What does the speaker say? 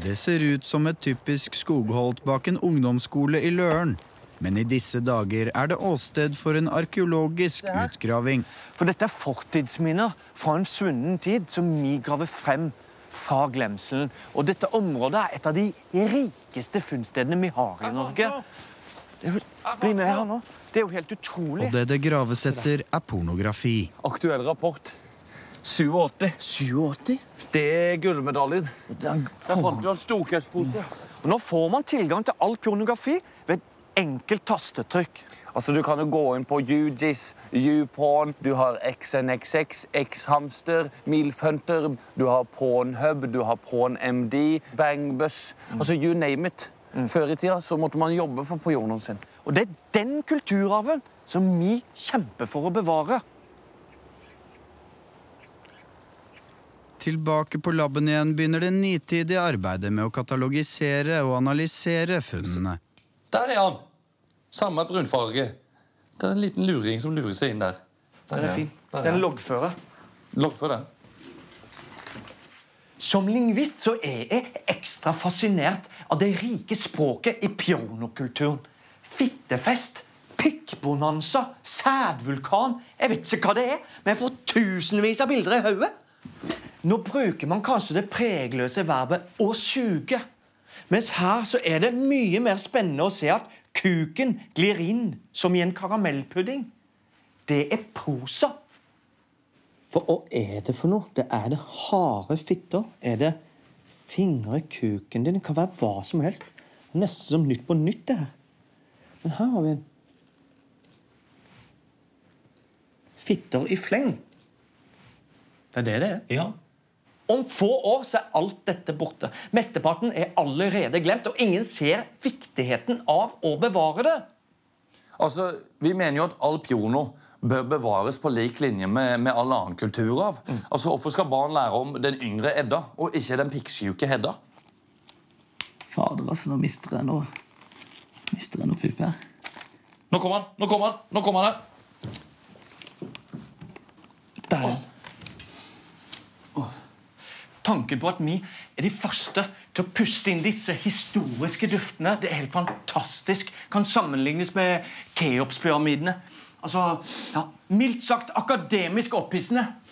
Det ser ut som et typisk skogholt bak en ungdomsskole i Løren. Men i disse dager er det åsted for en arkeologisk utgraving. For dette er fortidsminner fra en svunnen tid som vi graver frem fra glemselen. Og dette området er et av de rikeste funnstedene vi har i Norge. Bli med her nå. Det er jo helt utrolig. Og det graves etter er pornografi. Aktuell rapport. 87. 87? Det er gullmedaljen. Der fant du en storkøstpose. Og nå får man tilgang til all pornografi ved et enkelt tastetrykk. Altså, du kan jo gå inn på UGIS, YouPorn, du har XNXX, X-Hamster, Milfhunter, du har Pornhub, du har PornMD, Bangbus, altså you name it. Før i tida så måtte man jobbe for pornoen sin. Og det er den kulturarven som vi kjemper for å bevare. Tilbake på labben igjen begynner det nitidige arbeidet med å katalogisere og analysere funnene. Der er han! Samme brunfarge. Det er en liten luring som lurer seg inn der. Den er fin. Den loggfører. Loggfør den. Som lingvist så er jeg ekstra fascinert av det rike språket i pionokulturen. Fittefest, pikkbonanza, sædvulkan. Jeg vet ikke hva det er, men jeg får tusenvis av bilder i hodet. Nå bruker man kanskje det pregløse verbet å suge. Mens her så er det mye mer spennende å se at kuken glir inn som i en karamellpudding. Det er prosa. For hva er det for noe? Det er det harde fitter. Er det fingre kuken din? Det kan være hva som helst. Nesten som nytt på nytt det her. Men her har vi en fitter i fleng. Det er det er. Ja. Om få år så er alt dette borte. Mesteparten er allerede glemt, og ingen ser viktigheten av å bevare det. Altså, vi mener jo at all piono bør bevares på lik linje med all annen kulturarv. Altså, hvorfor skal barn lære om den yngre Edda, og ikke den pikksjuke Hedda? Fader, altså, nå mister jeg noe pupp her. Nå kommer han! Nå kommer han! Nå kommer han her! Der. Tanken på at vi er de første til å puste inn disse historiske duftene, det er helt fantastisk. Kan sammenlignes med Keops-pyramidene. Altså, ja, mildt sagt akademisk opphissende.